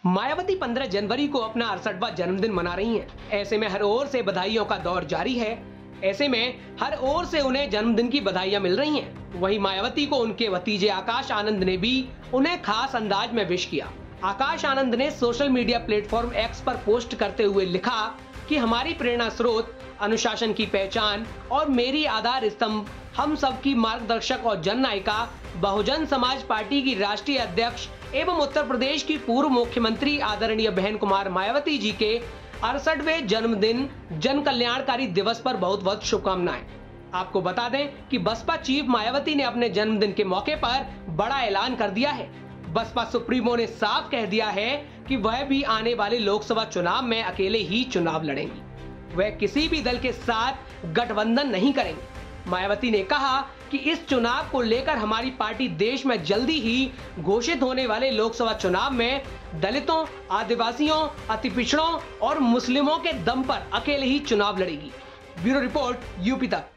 मायावती 15 जनवरी को अपना 68वां जन्मदिन मना रही हैं। ऐसे में हर ओर से बधाइयों का दौर जारी है। ऐसे में हर ओर से उन्हें जन्मदिन की बधाइयां मिल रही हैं। वहीं मायावती को उनके भतीजे आकाश आनंद ने भी उन्हें खास अंदाज में विश किया। आकाश आनंद ने सोशल मीडिया प्लेटफॉर्म एक्स पर पोस्ट करते हुए लिखा कि हमारी प्रेरणा स्रोत, अनुशासन की पहचान और मेरी आधार स्तंभ, हम सबकी मार्गदर्शक और जननायिका, बहुजन समाज पार्टी की राष्ट्रीय अध्यक्ष एवं उत्तर प्रदेश की पूर्व मुख्यमंत्री आदरणीय बहन कुमार मायावती जी के 68वें जन्मदिन जन कल्याणकारी दिवस पर बहुत बहुत शुभकामनाएं। आपको बता दें कि बसपा चीफ मायावती ने अपने जन्मदिन के मौके पर बड़ा ऐलान कर दिया है। बसपा सुप्रीमो ने साफ कह दिया है कि वह भी आने वाले लोकसभा चुनाव में अकेले ही चुनाव लड़ेंगी। वह किसी भी दल के साथ गठबंधन नहीं करेंगे। मायावती ने कहा कि इस चुनाव को लेकर हमारी पार्टी देश में जल्दी ही घोषित होने वाले लोकसभा चुनाव में दलितों, आदिवासियों, अति पिछड़ों और मुस्लिमों के दम पर अकेले ही चुनाव लड़ेगी। ब्यूरो रिपोर्ट, यूपी तक।